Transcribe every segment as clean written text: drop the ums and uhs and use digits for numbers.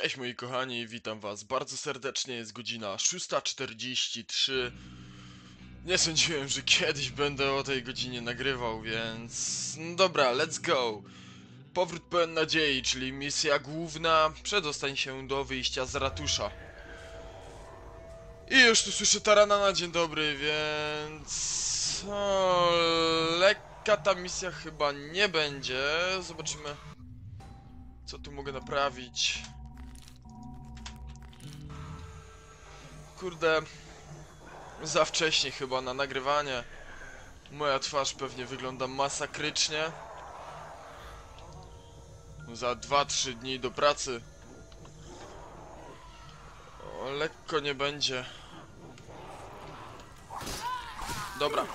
Cześć moi kochani, witam was bardzo serdecznie, jest godzina 6:43. Nie sądziłem, że kiedyś będę o tej godzinie nagrywał, więc... No dobra, let's go! Powrót pełen nadziei, czyli misja główna, przedostań się do wyjścia z ratusza. I już tu słyszę tarana na dzień dobry, więc... O, lekka ta misja chyba nie będzie, zobaczymy co tu mogę naprawić. Kurde... Za wcześnie chyba na nagrywanie. Moja twarz pewnie wygląda masakrycznie. Za 2-3 dni do pracy. O, lekko nie będzie. Dobra.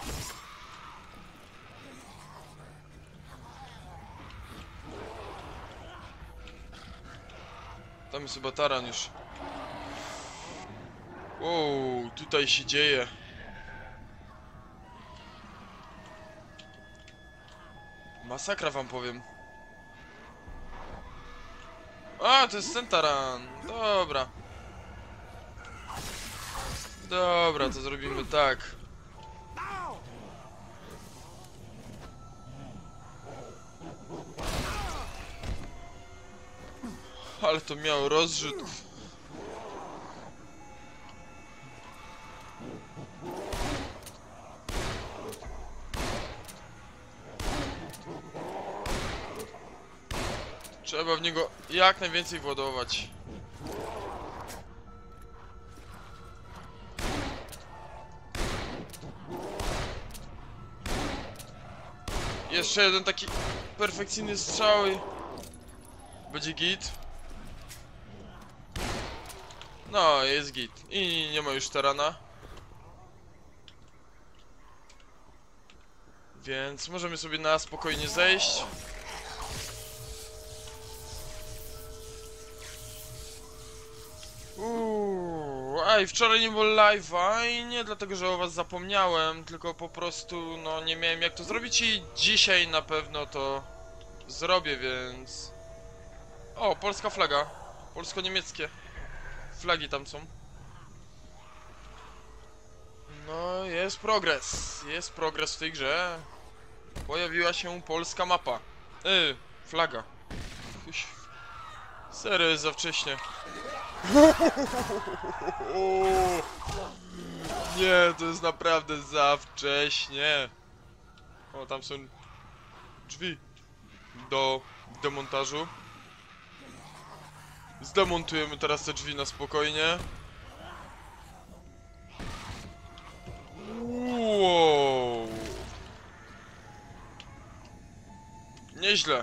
Tam jest chyba taran już. Wow, tutaj się dzieje. Masakra wam powiem. A, to jest ten taran. Dobra. Dobra, to zrobimy tak. Ale to miał rozrzut. Trzeba w niego jak najwięcej władować. Jeszcze jeden taki perfekcyjny strzał i... będzie git. No, jest git. I nie ma już tarana. Więc możemy sobie na spokojnie zejść. A i wczoraj nie było live'a i nie dlatego, że o was zapomniałem, tylko po prostu no nie miałem jak to zrobić i dzisiaj na pewno to zrobię, więc... O, polska flaga. Polsko-niemieckie flagi tam są. No, jest progres w tej grze. Pojawiła się polska mapa. Flaga. Serio, jest za wcześnie. Nie, to jest naprawdę za wcześnie. O, tam są drzwi do demontażu. Zdemontujemy teraz te drzwi na spokojnie. Wow. Nieźle.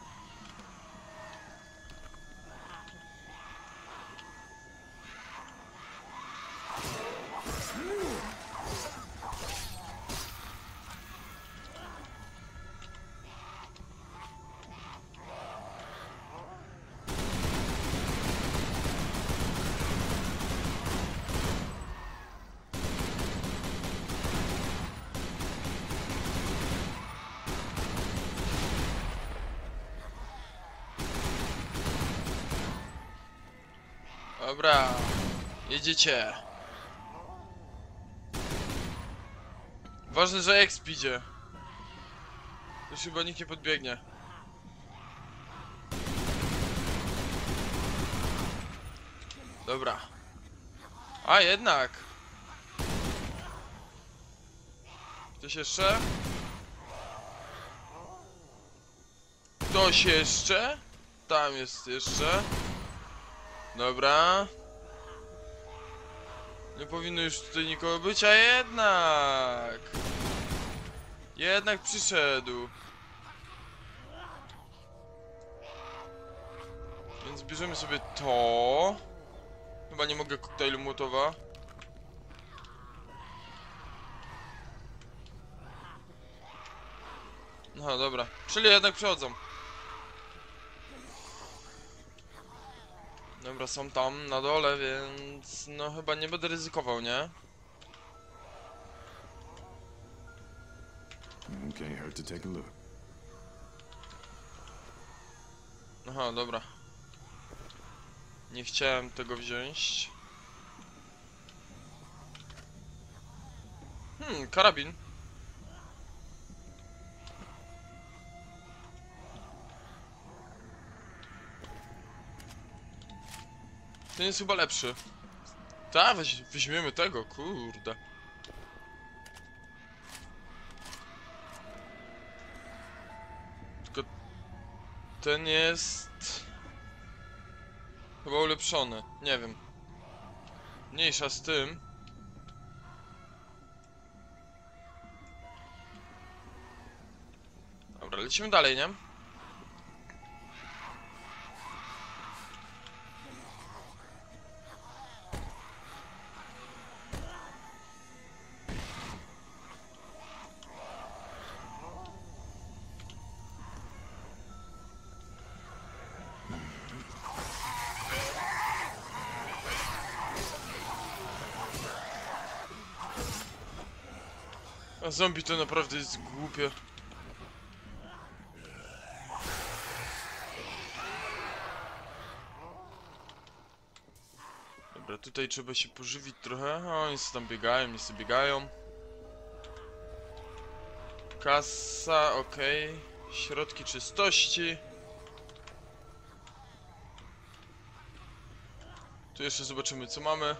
Dobra, jedziecie. Ważne, że exp idzie. Już chyba nikt nie podbiegnie. Dobra. A jednak. Ktoś jeszcze? Ktoś jeszcze? Tam jest jeszcze. Dobra. Nie powinno już tutaj nikogo być, a jednak! Jednak przyszedł. Więc bierzemy sobie to. Chyba nie mogę koktajlu Mołotowa. No dobra, czyli jednak przychodzą. Dobra, są tam na dole, więc no chyba nie będę ryzykował, nie? Can't hurt to take a look. Aha, dobra. Nie chciałem tego wziąć. Karabin. Ten jest chyba lepszy. Ta, weźmiemy tego, kurde. Tylko ten jest chyba ulepszony, nie wiem. Mniejsza z tym. Dobra, lecimy dalej, nie? A zombie to naprawdę jest głupie. Dobra, tutaj trzeba się pożywić trochę. O, oni sobie tam biegają, nie sobie biegają. Kasa, okej. Środki czystości. Tu jeszcze zobaczymy, co mamy.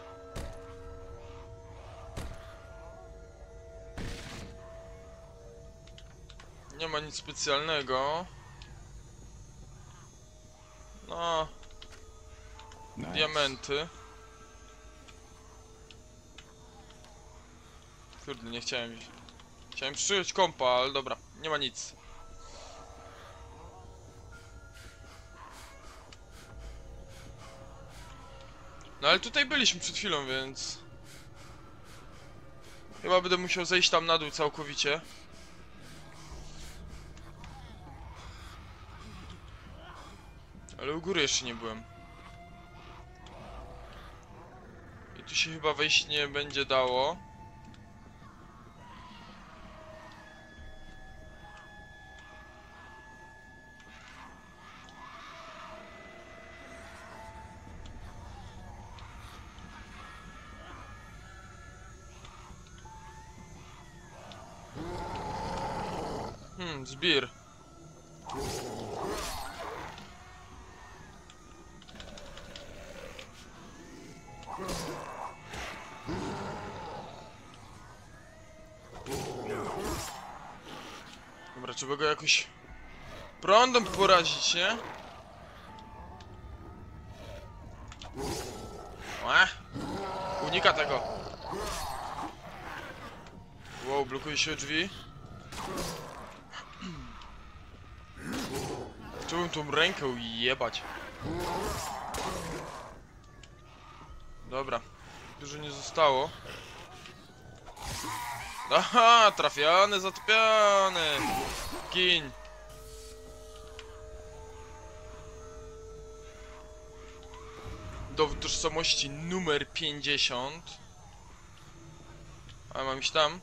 Nie ma nic specjalnego. No, diamenty. Kurde, nie chciałem. Chciałem przyjąć kompa, ale dobra, nie ma nic. No ale tutaj byliśmy przed chwilą, więc chyba będę musiał zejść tam na dół całkowicie. Ale u góry jeszcze nie byłem. I tu się chyba wejść nie będzie dało. Zbir. Dobra, trzeba go jakoś prądem porazić, nie? Unika tego. Wow, blokuje się drzwi. Chciałbym tą rękę jebać. Dobra, dużo nie zostało. Aha, trafiony, zatopiony. Gin. Dowód tożsamości numer 50. A mam iść tam?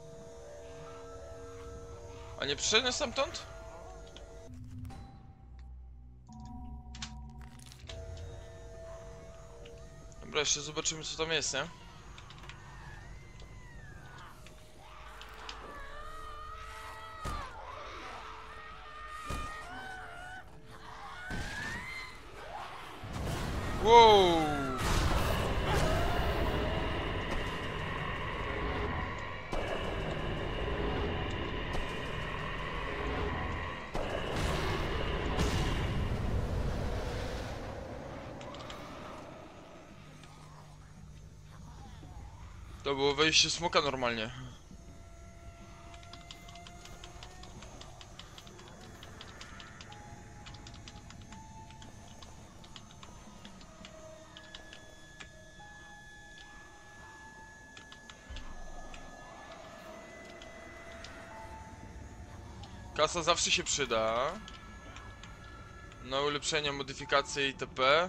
A nie przyszedłem stamtąd? Dobra, jeszcze zobaczymy, co tam jest, nie? Wow! To było wejście smoka normalnie. Kasa zawsze się przyda. Na ulepszenia, modyfikacje itp.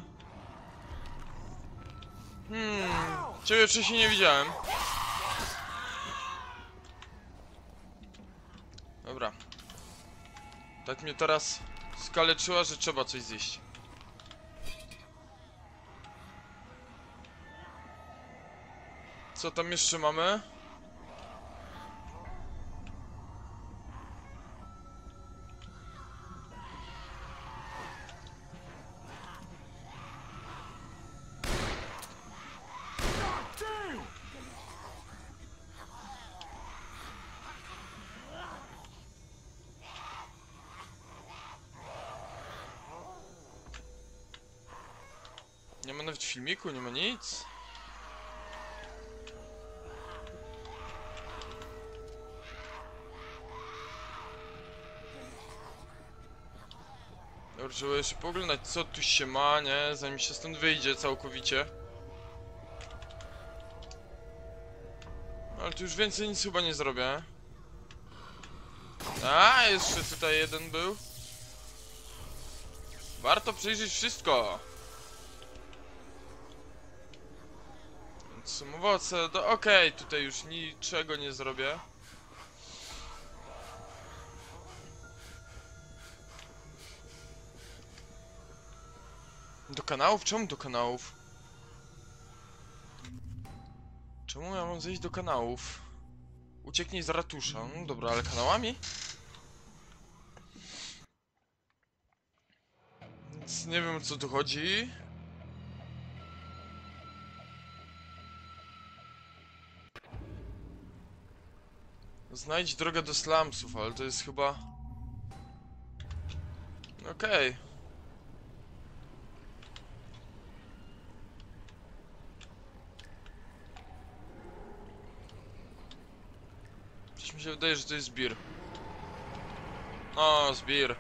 Ciebie wcześniej nie widziałem. Dobra. Tak mnie teraz skaleczyła, że trzeba coś zjeść. Co tam jeszcze mamy? Nie ma nawet filmiku, nie ma nic. Dobra, trzeba jeszcze poglądać, co tu się ma, nie? Zanim się stąd wyjdzie całkowicie. Ale tu już więcej nic chyba nie zrobię. A, jeszcze tutaj jeden był. Warto przejrzeć wszystko. Są owoce, to okej, tutaj już niczego nie zrobię. Do kanałów? Czemu do kanałów? Czemu ja mam zejść do kanałów? Ucieknij z ratusza. No dobra, ale kanałami? Więc nie wiem, o co tu chodzi. Znajdź drogę do slumsów, ale to jest chyba... Okej. Coś mi się wydaje, że to jest zbir. O, zbir.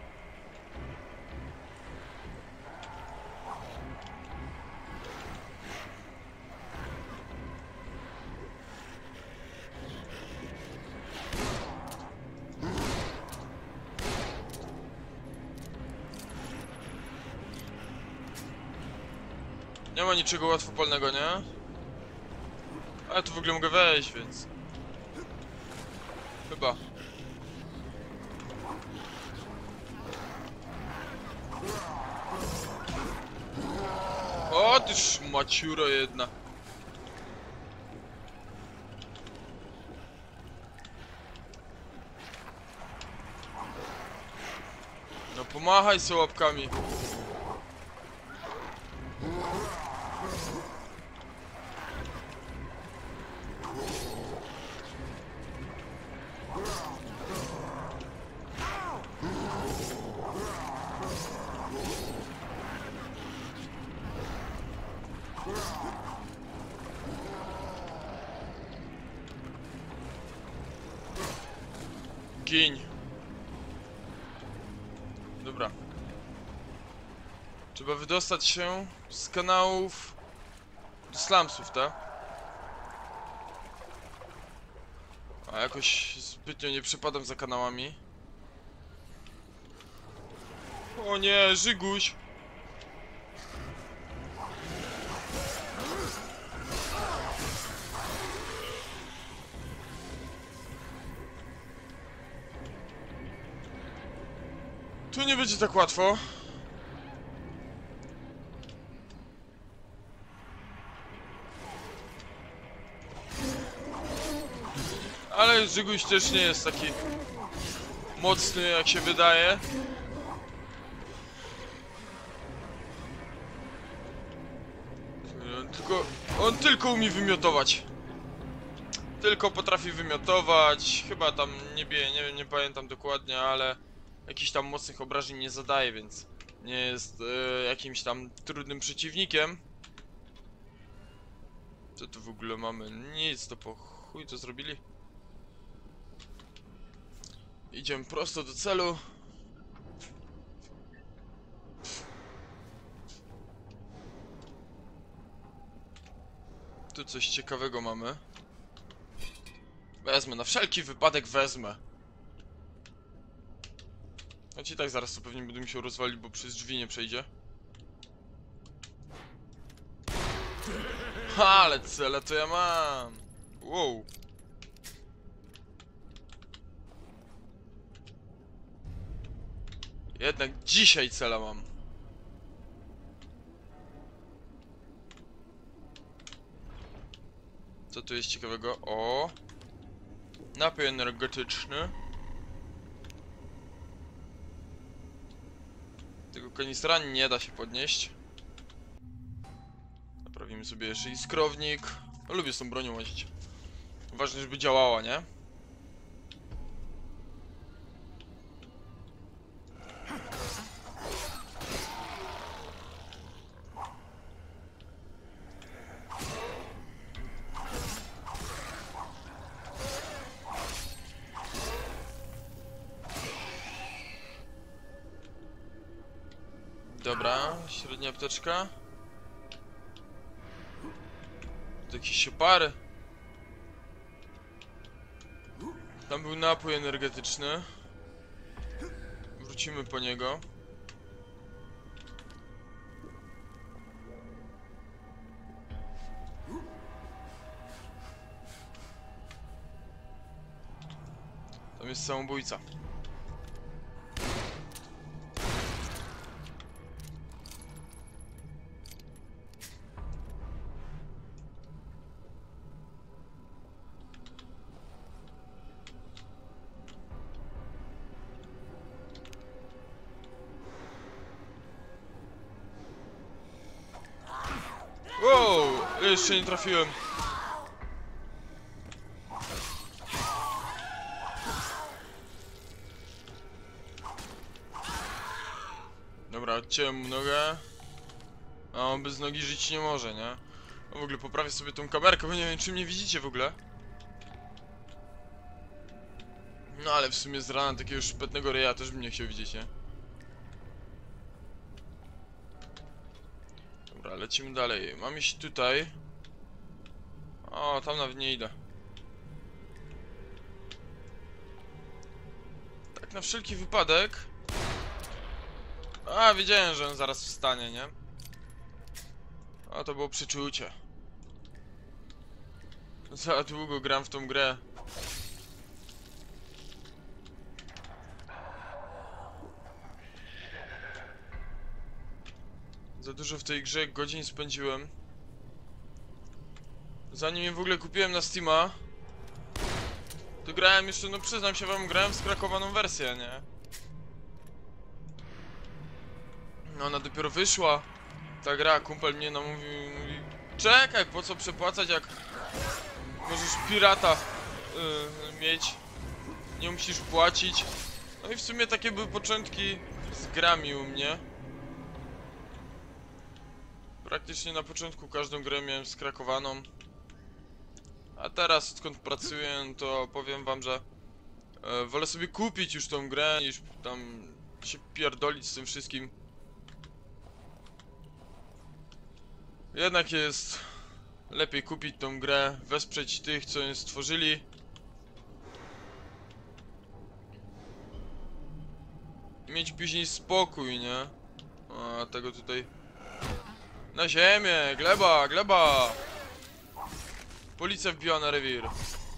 Nie ma niczego łatwopalnego, nie? A ja tu w ogóle mogę wejść, więc... Chyba. O, ty szmaciuro jedna. No pomachaj sobie łapkami. Gin. Dobra. Trzeba wydostać się z kanałów do slumsów, tak? A jakoś zbytnio nie przepadam za kanałami. O nie, Żyguś! Tu nie będzie tak łatwo. Ale Żyguś też nie jest taki mocny, jak się wydaje. On tylko umie wymiotować. Tylko potrafi wymiotować. Chyba tam nie bije, nie pamiętam dokładnie, ale jakichś tam mocnych obrażeń nie zadaje, więc nie jest jakimś tam trudnym przeciwnikiem. Co tu w ogóle mamy? Nic, to po chuj to zrobili. Idziemy prosto do celu. Tu coś ciekawego mamy. Wezmę, na wszelki wypadek wezmę. Choć i tak zaraz to pewnie będę musiał rozwalić, bo przez drzwi nie przejdzie. Ha, ale cele to ja mam. Wow. Jednak dzisiaj cela mam. Co tu jest ciekawego? O! Napój energetyczny. Tego kanistra nie da się podnieść. Naprawimy sobie jeszcze iskrownik. No, lubię z tą bronią łazić. Ważne, żeby działała, nie? Dobra, średnia apteczka. To jakieś siopary. Tam był napój energetyczny. Wrócimy po niego. Tam jest samobójca. Wow! Jeszcze nie trafiłem. Dobra, odciąłem mu nogę. A on bez nogi żyć nie może, nie? No w ogóle poprawię sobie tą kamerkę, bo nie wiem, czy mnie widzicie w ogóle. No ale w sumie z rana takiego szpetnego ryja też bym nie chciał widzieć, nie? Dobra, lecimy dalej. Mam iść tutaj. O, tam nawet nie idę. Tak na wszelki wypadek. A, wiedziałem, że on zaraz wstanie, nie? A, to było przeczucie. Za długo gram w tą grę. Za dużo w tej grze godzin spędziłem. Zanim je w ogóle kupiłem na Steama, to grałem jeszcze, no przyznam się wam, grałem w skrakowaną wersję, nie? No ona dopiero wyszła. Ta gra, kumpel mnie namówił, mówi: czekaj, po co przepłacać, jak możesz pirata mieć, nie musisz płacić. No i w sumie takie były początki z grami u mnie. Praktycznie na początku każdą grę miałem skrakowaną. A teraz, odkąd pracuję, to powiem wam, że wolę sobie kupić już tą grę, niż tam się pierdolić z tym wszystkim. Jednak jest lepiej kupić tą grę, wesprzeć tych, co ją stworzyli. I mieć później spokój, nie? A tego tutaj... Na ziemię! Gleba! Gleba! Policja wbiła na rewir.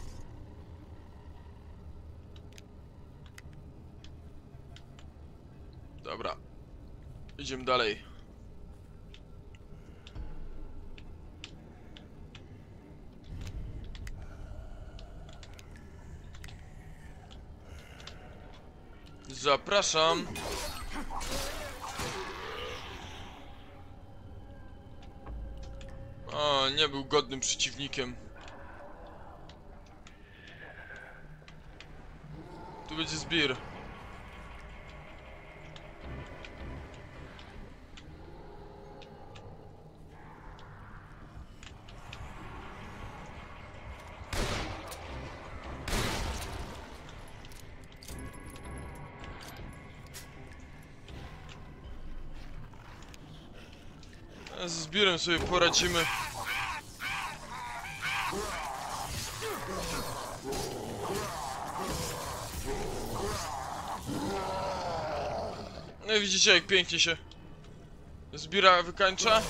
Dobra. Idziemy dalej. Zapraszam. O, nie był godnym przeciwnikiem. Tu będzie zbir. Z zbirem sobie poradzimy. No i widzicie, jak pięknie się zbira wykańcza.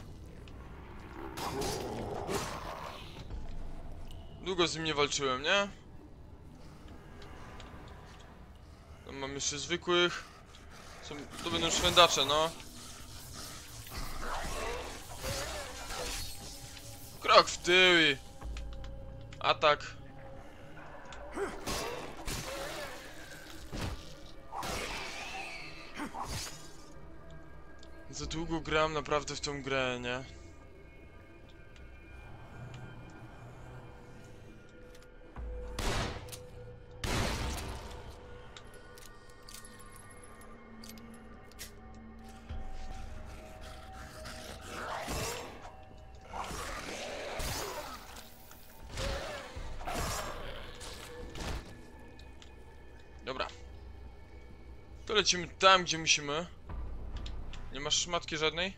Długo z nim nie walczyłem, nie? Tam mam jeszcze zwykłych. To będą szwędacze, no. Krok w tył i Atak. Za długo grałem naprawdę w tą grę, nie? Dobra. To lecimy tam, gdzie musimy. Nie masz szmatki żadnej?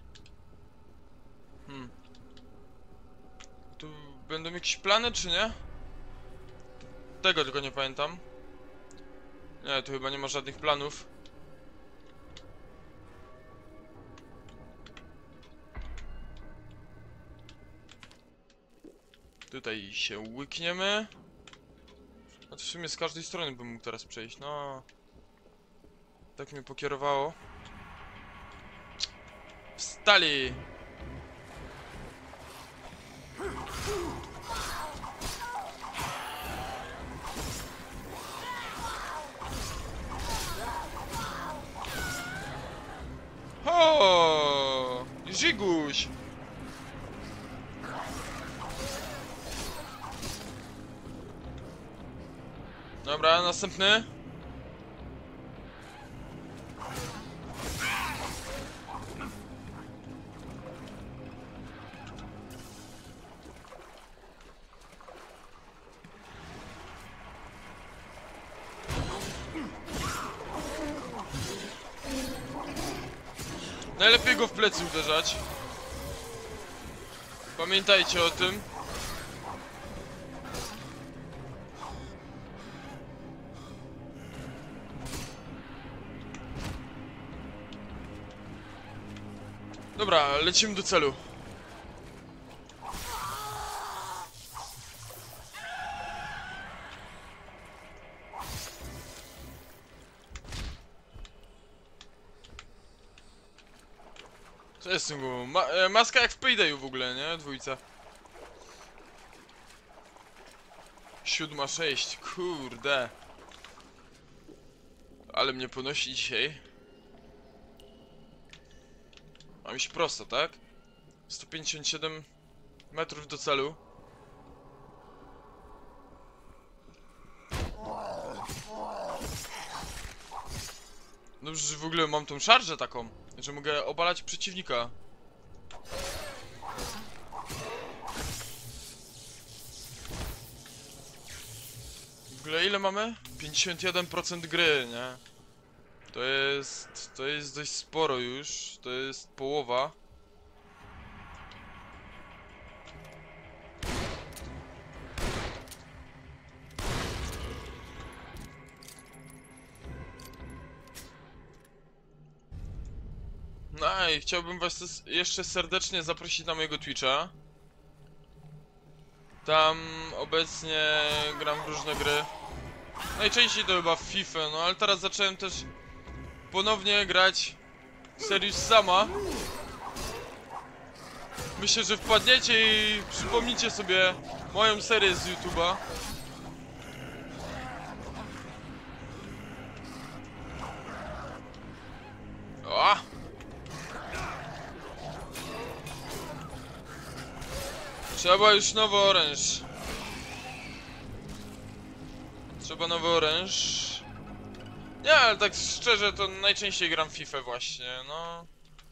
Tu będą jakieś plany, czy nie? Tego tylko nie pamiętam. Nie, tu chyba nie ma żadnych planów. Tutaj się łykniemy. No to w sumie z każdej strony bym mógł teraz przejść, no. Tak mnie pokierowało. Wstali! Ho! Żiguś! Dobra, następny. Najlepiej go w plecy uderzać. Pamiętajcie o tym. Dobra, lecimy do celu. Co jest z tym głową? Maska jak w Paydayu w ogóle, nie? Dwójca. 7:06, kurde. Ale mnie ponosi dzisiaj. Mam iść prosto, tak? 157 metrów do celu. Dobrze, że w ogóle mam tą szarżę taką, że mogę obalać przeciwnika. W ogóle ile mamy? 51% gry, nie? To jest dość sporo już. To jest połowa. No i chciałbym was jeszcze serdecznie zaprosić na mojego Twitcha. Tam obecnie gram w różne gry. Najczęściej to chyba w FIFA, no ale teraz zacząłem też ponownie grać w Serious Sama. Myślę, że wpadniecie i przypomnicie sobie moją serię z YouTube'a. O! Trzeba już nowy oręż. Trzeba nowy oręż. Nie, ale tak szczerze to najczęściej gram w FIFA właśnie, no.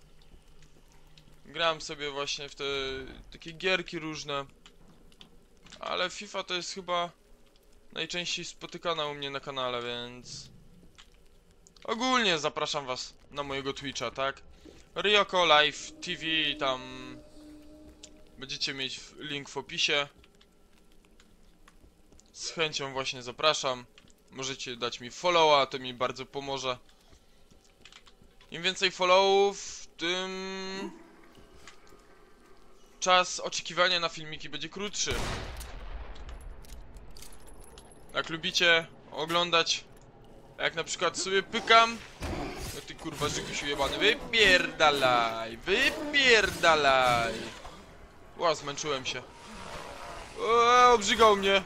Gram sobie właśnie w te takie gierki różne. Ale FIFA to jest chyba najczęściej spotykana u mnie na kanale, więc... Ogólnie zapraszam was na mojego Twitcha, tak? Ryoko Live TV, tam... Będziecie mieć link w opisie. Z chęcią właśnie zapraszam. Możecie dać mi followa, to mi bardzo pomoże. Im więcej followów, tym... czas oczekiwania na filmiki będzie krótszy. Jak lubicie oglądać, jak na przykład sobie pykam, no ty kurwa Żygusiu jebany, wypierdalaj, wypierdalaj. Ła, zmęczyłem się. Obrzygał mnie.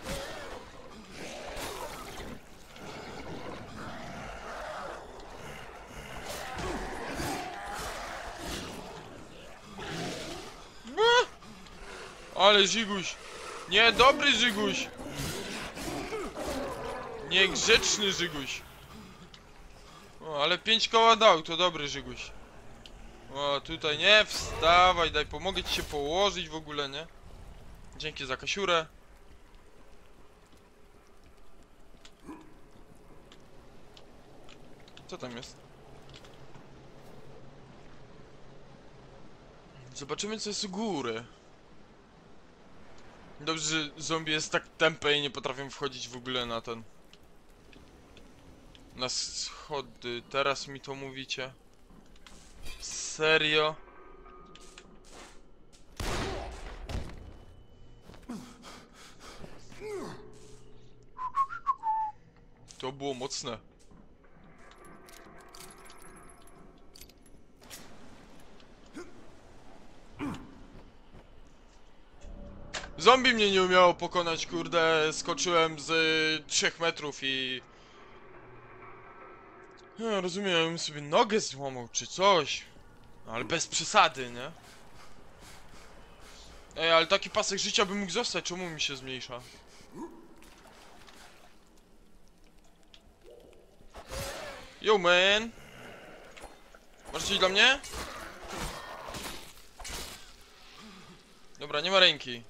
Ale Żyguś. Niedobry Żyguś. Niegrzeczny Żyguś. O, ale 5 koła dał, to dobry Żyguś. O, tutaj nie, wstawaj, daj, pomogę ci się położyć w ogóle, nie? Dzięki za kasiurę. Co tam jest? Zobaczymy, co jest u góry. Dobrze, że zombie jest tak tępe i nie potrafią wchodzić w ogóle na ten... Na schody. Teraz mi to mówicie? Serio? To było mocne. Zombie mnie nie umiało pokonać, kurde. Skoczyłem z 3 metrów i... Ja rozumiem, sobie nogę złamał czy coś. Ale bez przesady, nie? Ej, ale taki pasek życia by mógł zostać, czemu mi się zmniejsza? Yo, man! Masz coś dla mnie? Dobra, nie ma ręki.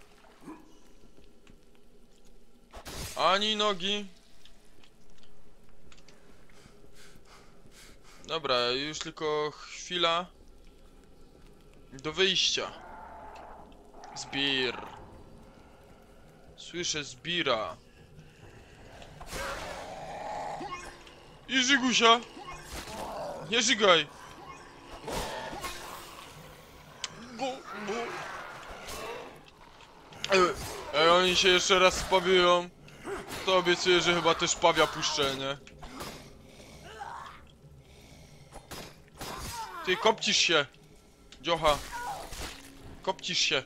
Ani nogi. Dobra, już tylko chwila do wyjścia. Zbir. Słyszę zbira. I Żygusia. Nie żygaj. Bu. Ej, oni się jeszcze raz spawiują. To obiecuję, że chyba też pawia puszczę, nie? Ty, kopcisz się. Dziocha. Kopcisz się.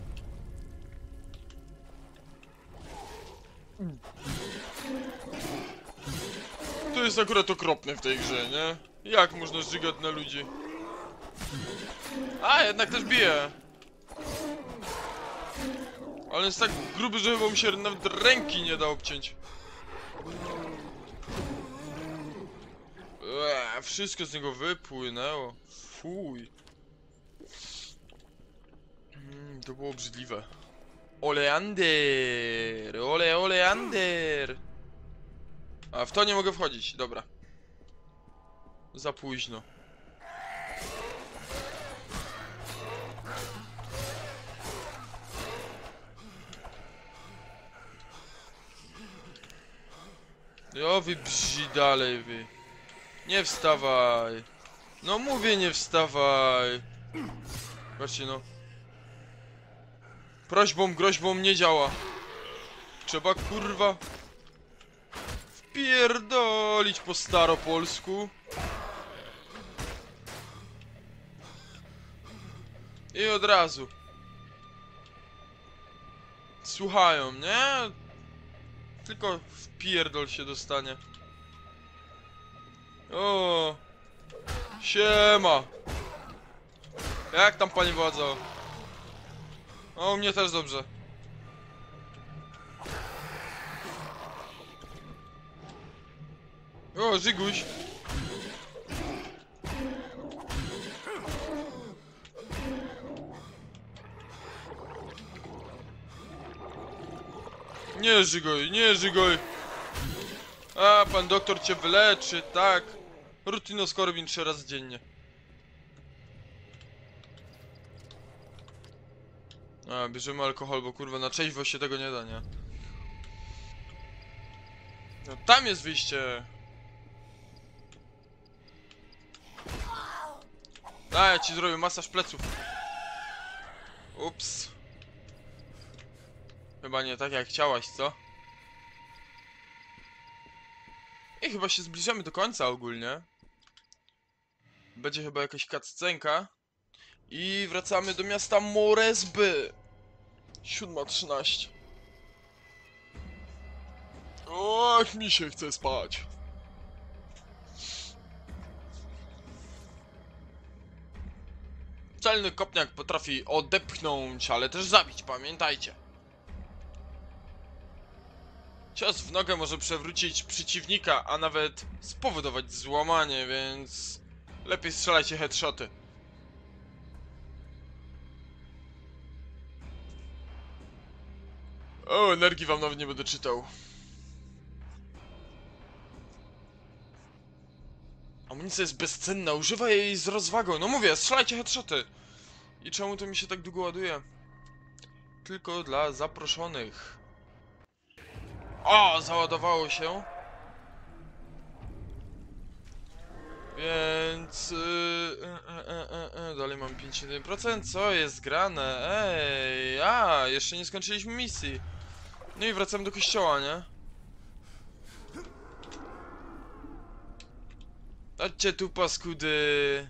To jest akurat okropne w tej grze, nie? Jak można żygać na ludzi? A, jednak też bije. Ale jest tak gruby, że chyba mi się nawet ręki nie da obciąć. Wszystko z niego wypłynęło. Fuj. To było obrzydliwe. Oleander! Oleander! A w to nie mogę wchodzić, dobra. Za późno. Jo, wy brzydale, wy. Nie wstawaj. No mówię, nie wstawaj. Patrzcie, no. Prośbą, groźbą nie działa. Trzeba, kurwa, wpierdolić po staropolsku. I od razu. Słuchają, nie? Tylko wpierdol się dostanie. O, siema. Jak tam, panie władzo? O, u mnie też dobrze. O, Żyguś. Nie żygoj, nie żygoj. A, pan doktor cię wyleczy, tak. Rutinoskorbin 3 razy dziennie. A, bierzemy alkohol, bo kurwa na trzeźwo się tego nie da, nie? No tam jest wyjście. A, ja ci zrobię masaż pleców. Ups. Chyba nie tak jak chciałaś, co? I chyba się zbliżamy do końca ogólnie. Będzie chyba jakaś cutscenka. I wracamy do miasta Moresby. 7:13. Och, mi się chce spać. Celny kopniak potrafi odepchnąć, ale też zabić, pamiętajcie. Cios w nogę może przewrócić przeciwnika, a nawet spowodować złamanie, więc lepiej strzelajcie headshoty. O, energii wam nawet nie będę czytał. Amunicja jest bezcenna, używaj jej z rozwagą. No mówię, strzelajcie headshoty. I czemu to mi się tak długo ładuje? Tylko dla zaproszonych. O, załadowało się. Więc... dalej mam 51%. Co jest grane? Ej, jeszcze nie skończyliśmy misji. No i wracamy do kościoła, nie? Chodźcie tu, paskudy.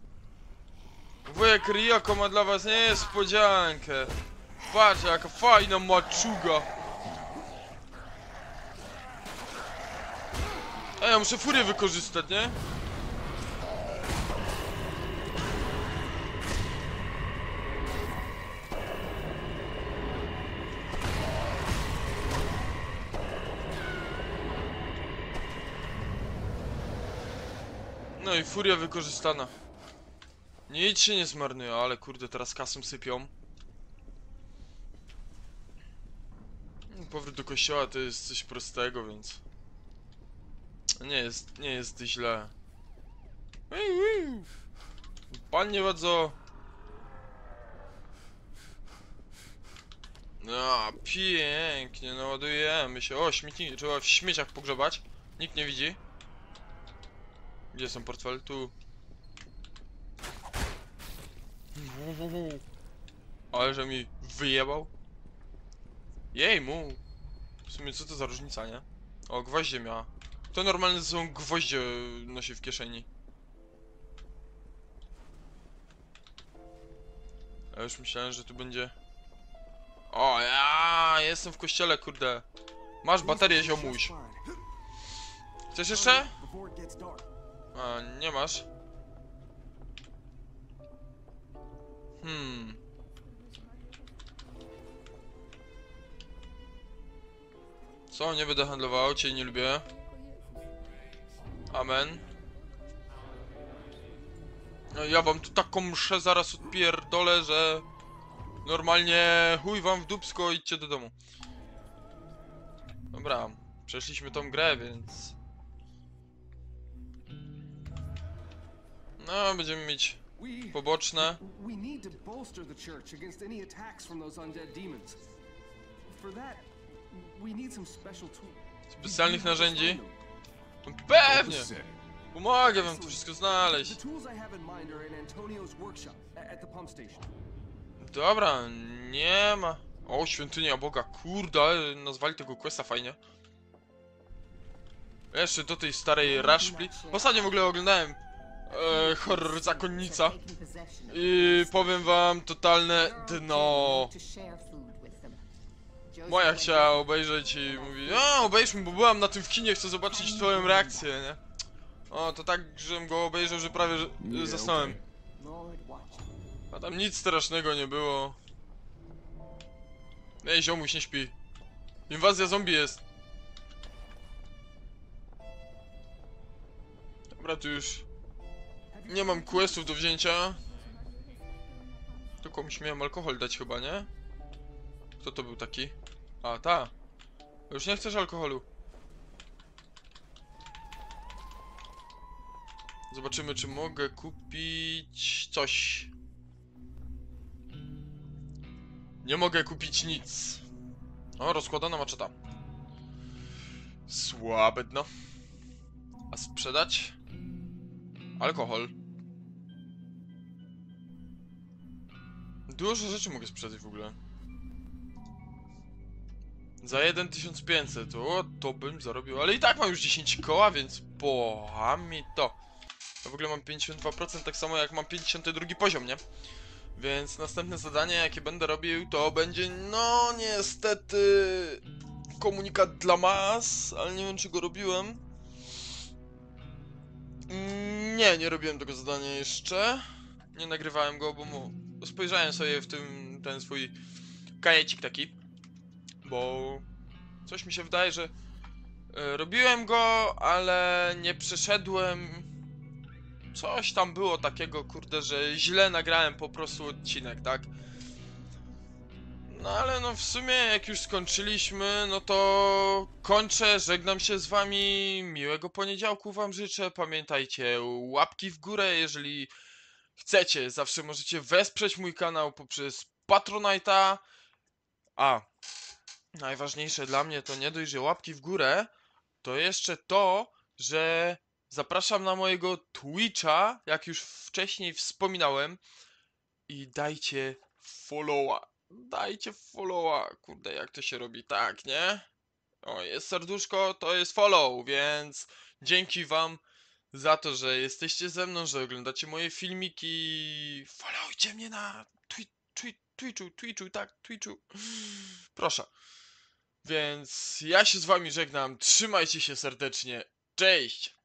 Wujek Ryoko ma dla was niespodziankę. Patrz, jaka fajna maczuga. Ej, ja muszę furię wykorzystać, nie? No i furia wykorzystana. Nic się nie zmarnuje, ale kurde, teraz kasą sypią. Powrót do kościoła to jest coś prostego, więc... Nie jest źle. Panie bardzo... No, pięknie, naładujemy się. O, śmietniki, trzeba w śmieciach pogrzebać. Nikt nie widzi. Gdzie są portfel? Tu. Ale że mi wyjebał. Jej mu. W sumie co to za różnica, nie? O, gwoździe miała. To normalnie są gwoździe nosi w kieszeni. Ja już myślałem, że tu będzie... O, ja jestem w kościele, kurde. Masz baterię, ziomuś. Chcesz jeszcze? A, nie masz. Co? Nie będę handlował, cię nie lubię. Amen. No ja wam tu taką mszę zaraz odpierdolę, że... Normalnie chuj wam w dupsko, idźcie do domu. Dobra, przeszliśmy tą grę, więc... No, będziemy mieć poboczne. Specjalnych narzędzi? Pewnie! Pomogę wam to wszystko znaleźć. Dobra, nie ma. O, świątynia Boga, kurde, ale nazwali tego questa fajnie. Jeszcze do tej starej raszpli. Ostatnio w ogóle oglądałem horror Zakonnica. I powiem wam, totalne dno. Moja chciała obejrzeć i mówi, obejrzmy, bo byłam na tym w kinie, chcę zobaczyć twoją reakcję, nie? O, to tak, żebym go obejrzał, że prawie zasnąłem. A tam nic strasznego nie było. Ej, ziomuś, nie śpi. Inwazja zombie jest. Dobra, tu już nie mam questów do wzięcia. To komuś miałem alkohol dać chyba, nie? Kto to był taki? A, ta. Już nie chcesz alkoholu. Zobaczymy, czy mogę kupić coś. Nie mogę kupić nic. O, rozkładana maczeta. Słabe dno. A sprzedać? Alkohol. Dużo rzeczy mogę sprzedać w ogóle. Za 1500. O, to bym zarobił. Ale i tak mam już 10 koła, więc pocha mi to. Ja w ogóle mam 52%, tak samo jak mam 52 poziom, nie? Więc następne zadanie, jakie będę robił, to będzie, no niestety, komunikat dla mas, ale nie wiem, czy go robiłem. Nie robiłem tego zadania jeszcze. Nie nagrywałem go, bo spojrzałem sobie w ten swój kajecik taki, bo coś mi się wydaje, że robiłem go, ale nie przeszedłem. Coś tam było takiego, kurde, że źle nagrałem po prostu odcinek, tak? No ale no w sumie jak już skończyliśmy, no to kończę, żegnam się z wami, miłego poniedziałku wam życzę, pamiętajcie, łapki w górę, jeżeli chcecie, zawsze możecie wesprzeć mój kanał poprzez Patronite'a, a najważniejsze dla mnie to nie dość, że łapki w górę, to jeszcze to, że zapraszam na mojego Twitcha, jak już wcześniej wspominałem, i dajcie followa. Dajcie followa. Kurde, jak to się robi tak, nie? O, jest serduszko, to jest follow, więc dzięki wam za to, że jesteście ze mną, że oglądacie moje filmiki. Followujcie mnie na Twitchu, tak, Twitchu. Proszę. Więc ja się z wami żegnam. Trzymajcie się serdecznie. Cześć!